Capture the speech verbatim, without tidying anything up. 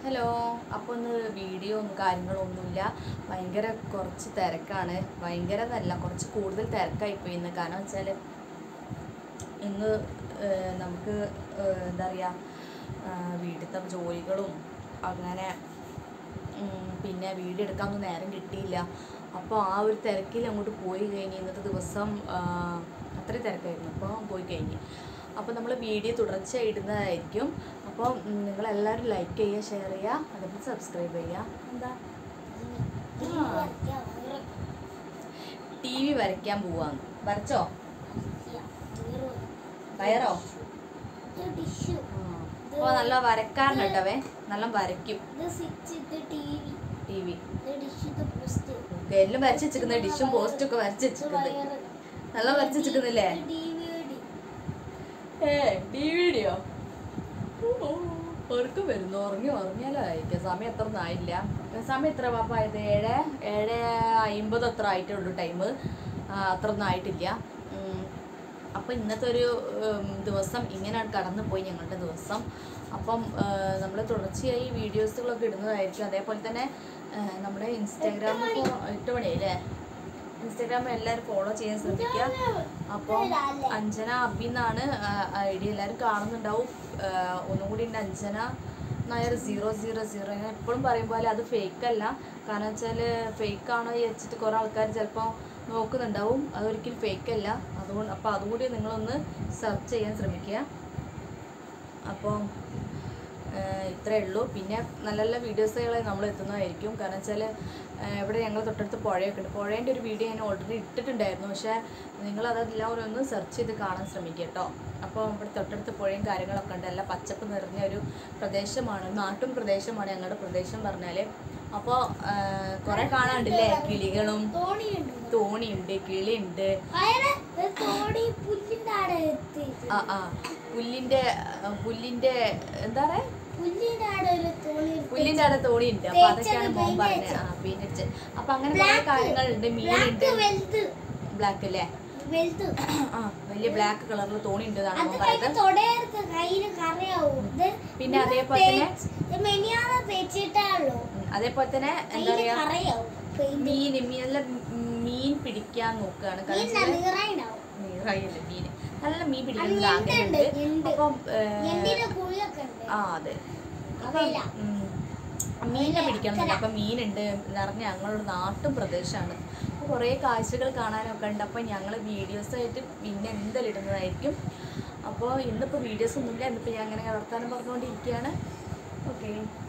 Hello, അപ്പോൾ ഒന്ന് video ഒന്നും കാര്യങ്ങളൊന്നുമില്ല. ഭയങ്കര കുറച്ച് തിരക്കാണ്. ഭയങ്കര എന്നല്ല, കുറച്ച് കൂടുതൽ തിരക്കായിപ്പോയി ഇന്ന്. കാരണം വെച്ചാൽ ഇന്ന് നമുക്ക് എന്താ പറയുക, വീട്ടിലത്തെ ജോലികളും അങ്ങനെ പിന്നെ വീഡിയോ എടുക്കാനൊന്നും നേരം കിട്ടിയില്ല. അപ്പോൾ ആ ഒരു തിരക്കിൽ അങ്ങോട്ട് പോയി കഴിഞ്ഞ് ഇന്നത്തെ ദിവസം അത്രയും തിരക്കായിരുന്നു. അപ്പോൾ പോയി കഴിഞ്ഞ് അപ്പോൾ നമ്മൾ വീഡിയോ തുടർച്ചയായി ഇടുന്നതായിരിക്കും. അപ്പോൾ നിങ്ങളെല്ലാവരും ലൈക്ക് ചെയ്യുക, ഷെയർ ചെയ്യുക, അതേപോലെ സബ്സ്ക്രൈബ് ചെയ്യുക. എന്താ ടി വി വരയ്ക്കാൻ പോവാന്ന്. വരച്ചോ? വയറോ? അപ്പോൾ നല്ല വരക്കാരൻ കേട്ടവേ, നല്ല വരയ്ക്കും. ടി വി എല്ലാം വരച്ച് വെച്ചിരിക്കുന്നത്, ഡിഷും പോസ്റ്റും ഒക്കെ വരച്ച് വെച്ചിരിക്കുന്നത്. നല്ല വരച്ച് വെച്ചിരിക്കുന്നില്ലേ? ഏ ഡി വിഡിയോ ഉറക്കം വരുന്നു. ഉറങ്ങി ഉറങ്ങിയാലോ ആയിരിക്കും. സമയം എത്ര ഒന്നും ആയില്ല. സമയം എത്ര പാപ്പായത്? ഏഴ് ഏഴ് അമ്പത് അത്ര ആയിട്ടുള്ളൂ ടൈം. അത്ര ഒന്നും ആയിട്ടില്ല. അപ്പം ഇന്നത്തെ ഒരു ദിവസം ഇങ്ങനെയാണ് കടന്നു പോയി ഞങ്ങളുടെ ദിവസം. അപ്പം നമ്മൾ തുടർച്ചയായി വീഡിയോസുകളൊക്കെ ഇടുന്നതായിരിക്കും. അതേപോലെ തന്നെ നമ്മുടെ ഇൻസ്റ്റാഗ്രാമിൽ എട്ട് മണിയല്ലേ, ഇൻസ്റ്റാഗ്രാമിൽ എല്ലാവരും ഫോളോ ചെയ്യാൻ ശ്രമിക്കുക. അപ്പോൾ അഞ്ജന അബി എന്നാണ് ഐ ഡി, എല്ലാവരും കാണുന്നുണ്ടാവും. ഒന്നും കൂടി ഉണ്ട്, Anjana Nair zero zero zero. ഞാൻ എപ്പോഴും പറയും പോലെ അത് ഫേക്കല്ല. കാരണം വെച്ചാൽ ഫേക്കാണോ വെച്ചിട്ട് കുറേ ആൾക്കാർ ചിലപ്പോൾ നോക്കുന്നുണ്ടാവും. അതൊരിക്കലും ഫേക്കല്ല. അതുകൊണ്ട് അപ്പോൾ അതുകൂടി നിങ്ങളൊന്ന് സെർച്ച് ചെയ്യാൻ ശ്രമിക്കുക. അപ്പോൾ ഇത്രയേ ഉള്ളൂ. പിന്നെ നല്ല നല്ല വീഡിയോസുകൾ നമ്മൾ എത്തുന്നതായിരിക്കും. കാരണം വെച്ചാൽ ഇവിടെ ഞങ്ങൾ തൊട്ടടുത്ത് പുഴയൊക്കെ ഉണ്ട്. പുഴേൻ്റെ ഒരു വീഡിയോ ഞാൻ ഓൾറെഡി ഇട്ടിട്ടുണ്ടായിരുന്നു. പക്ഷേ നിങ്ങളതെല്ലാം ഒന്ന് സെർച്ച് ചെയ്ത് കാണാൻ ശ്രമിക്കുക കേട്ടോ. അപ്പോൾ ഇവിടെ തൊട്ടടുത്ത് പുഴയും കാര്യങ്ങളൊക്കെ ഉണ്ട്. എല്ലാം പച്ചപ്പ് നിറഞ്ഞ ഒരു പ്രദേശമാണ്, നാട്ടും പ്രദേശമാണ് ഞങ്ങളുടെ പ്രദേശം പറഞ്ഞാൽ. അപ്പോൾ കുറേ കാണാനുണ്ടല്ലേ, കിളികളും തോണിയുണ്ട്, കിളിയുണ്ട്. ആ ആ പുല്ലിൻ്റെ പുല്ലിൻ്റെ എന്താ പറയുക, പുല്ലിൻ്റെ അവിടെ തോണി ഉണ്ട്. അപ്പൊ അതൊക്കെയാണ് മോൻ പറഞ്ഞത്. ആ പിന്നെ അപ്പൊ അങ്ങനെ കുറെ കാര്യങ്ങളുണ്ട്. മീനുണ്ട്, ബ്ലാക്ക് അല്ലേ, ആ വലിയ ബ്ലാക്ക് കളറിൽ തോണി ഉണ്ട് എന്നാണ് മോൻ പറയുന്നത്. പിന്നെ അതേപോലെ തന്നെ അതേപോലെ തന്നെ എന്താ പറയാ, മീൻ മീനെല്ലാം മീൻ പിടിക്കാൻ നോക്കുകയാണ്. നീറായില്ല, മീൻ നല്ല മീൻ പിടിക്കുന്ന ആഗ്രഹമുണ്ട്. അപ്പം ആ അതെ, അപ്പം മീനെ പിടിക്കണമെന്നുണ്ട്. അപ്പം മീനുണ്ട് നിറഞ്ഞ ഞങ്ങളുടെ നാട്ടും പ്രദേശമാണ്. അപ്പോൾ കുറേ കാഴ്ചകൾ കാണാനൊക്കെ ഉണ്ട്. അപ്പം ഞങ്ങൾ വീഡിയോസായിട്ട് പിന്നെ എന്തായാലും ഇടുന്നതായിരിക്കും. അപ്പോൾ ഇന്നിപ്പോൾ വീഡിയോസ് ഒന്നുമില്ല. ഇന്നിപ്പോൾ ഞാൻ അങ്ങനെ വർത്താനം പറഞ്ഞുകൊണ്ടിരിക്കുകയാണ്. ഓക്കെ.